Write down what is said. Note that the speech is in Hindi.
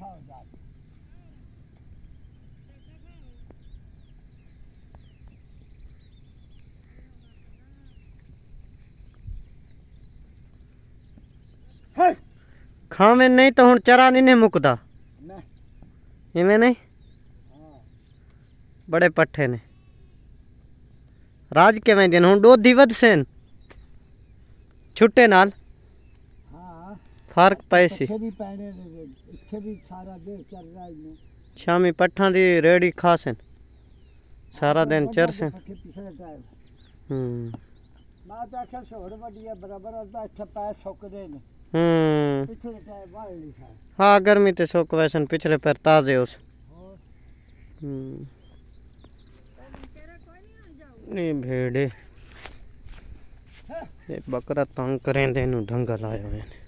खावे नहीं तो हुण चरा नहीं मुकदा इवें नहीं बड़े पट्ठे ने राज के दिन हुण डोधी वध सेन छुट्टे नाल फर्क पए सी शामी पट्ठा दी रेड़ी खासन सारा दिन चरसन हाँ गर्मी ते सुक वैसन पिछले पैर ताजे उस नहीं भेड़े बकरा तंग करें ढंग लाया